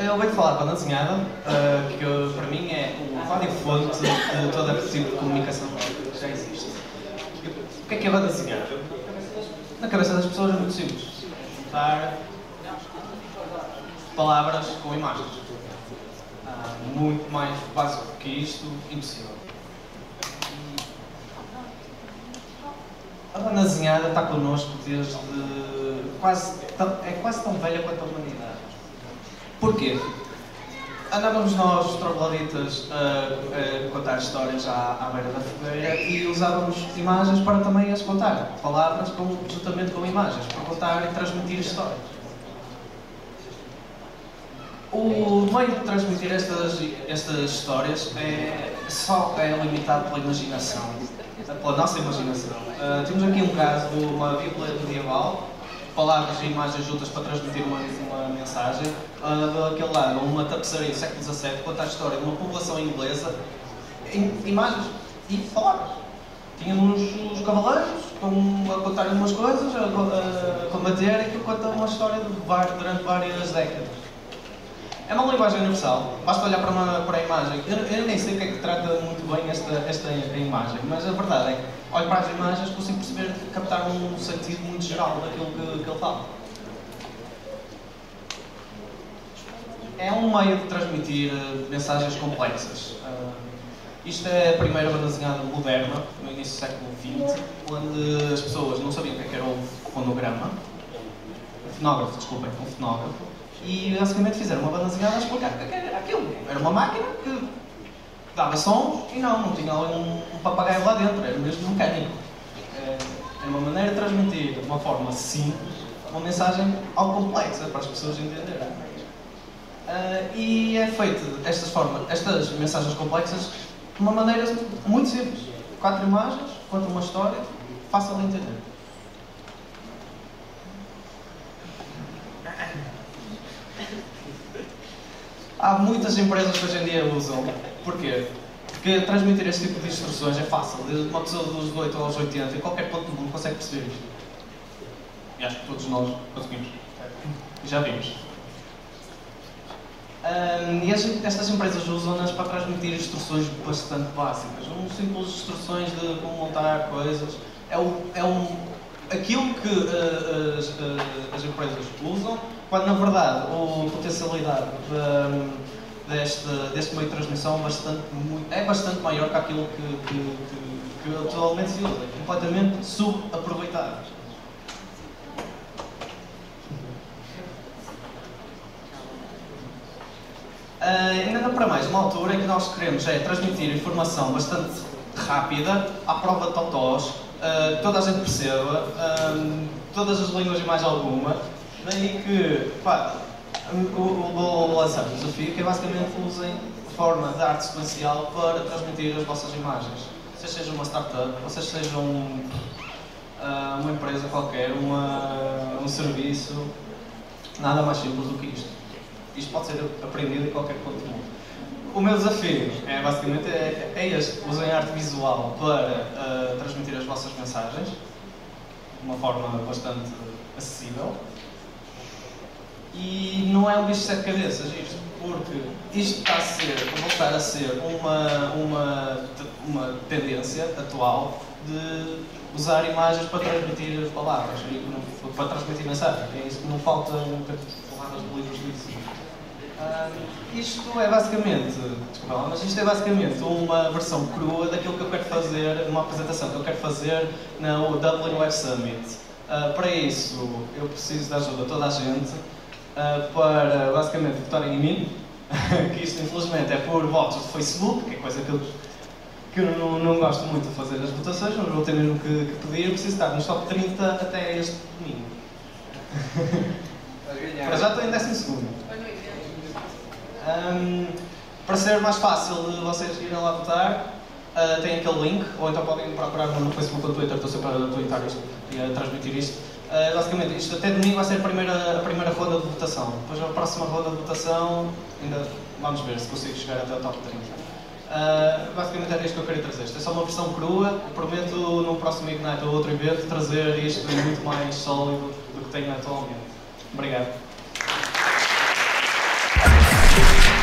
eu vou-te falar de banda desenhada, que para mim é o código-fonte de todo tipo de comunicação que já existe. O que é banda desenhada? Na cabeça das pessoas é muito simples. Juntar palavras com imagens. Muito mais básico que isto, impossível. A banda desenhada está connosco desde é quase tão velha quanto a humanidade. Porquê? Andávamos nós, trogloditas, a contar histórias à beira da fogueira e usávamos imagens para também as contar. Palavras juntamente com imagens, para contar e transmitir histórias. O meio de transmitir estas histórias é limitado pela imaginação, pela nossa imaginação. Temos aqui um caso de uma bíblia medieval, palavras e imagens juntas para transmitir uma mensagem. Daquele lado, uma tapeçaria do século XVII conta a história de uma população inglesa em imagens e palavras. Tínhamos os cavaleiros a contarem umas coisas, a combater, e que conta uma história durante várias décadas. É uma linguagem universal, basta olhar para a imagem. Eu nem sei o que é que trata muito bem esta imagem, mas a verdade é que olho para as imagens e consigo perceber, captar um sentido muito geral daquilo que ele fala. É um meio de transmitir mensagens complexas. Isto é a primeira banda desenhada moderna, no início do século XX, onde as pessoas não sabiam o que era o fonograma. Um fonógrafo. E basicamente fizeram uma banda desenhada a explicar o que era aquilo. Era uma máquina que dava sons e não tinha ali um papagaio lá dentro, era mesmo mecânico. Era uma maneira de transmitir de uma forma simples uma mensagem algo complexa para as pessoas entenderem. E é feito estas mensagens complexas de uma maneira muito simples. 4 imagens, conta uma história, fácil de entender. Há muitas empresas que hoje em dia usam. Porquê? Porque transmitir este tipo de instruções é fácil. Desde uma pessoa dos 8 aos 80, em qualquer ponto do mundo consegue perceber isto. E acho que todos nós conseguimos. Já vimos. E estas empresas usam-nas para transmitir instruções bastante básicas. Simples instruções de como montar coisas. Aquilo que as empresas usam, quando na verdade a potencialidade deste meio de transmissão é bastante maior que aquilo que atualmente se usa. É completamente subaproveitado. Ainda para mais, uma altura em que nós queremos transmitir informação bastante rápida, à prova de totós, toda a gente perceba, todas as línguas e mais alguma. Daí que, vou lançar um desafio que é basicamente usem a forma de arte sequencial para transmitir as vossas imagens. Vocês sejam uma startup, vocês sejam uma empresa qualquer, um serviço, nada mais simples do que isto. Isto pode ser aprendido em qualquer ponto do mundo. O meu desafio basicamente é este. Usem arte visual para transmitir as vossas mensagens de uma forma bastante acessível. E não é um bicho de 7 cabeças isto, porque isto está a voltar a ser uma tendência atual de usar imagens para transmitir as palavras, para transmitir mensagens. É isso que não falta porradas de livros disso. Isto é basicamente uma versão crua daquilo que eu quero fazer, uma apresentação que eu quero fazer no Dublin Web Summit. Para isso, eu preciso da ajuda de toda a gente para basicamente votarem em mim, que isto infelizmente é por votos do Facebook, que é coisa que eu não gosto muito de fazer as votações, mas vou ter mesmo que pedir. Eu preciso estar nos top 30 até este domingo. Para já estou em 12º. Para ser mais fácil de vocês irem lá votar, tem aquele link, ou então podem procurar no Facebook ou no Twitter, estou sempre a tweetar isto e a transmitir isto. Basicamente, isto até domingo vai ser a primeira ronda de votação. Depois, a próxima ronda de votação, ainda vamos ver se consigo chegar até o top 30. Basicamente, era isto que eu queria trazer. Isto é só uma versão crua. Eu prometo, no próximo Ignite ou outro evento, trazer isto muito mais sólido do que tenho atualmente. Obrigado. Obrigado.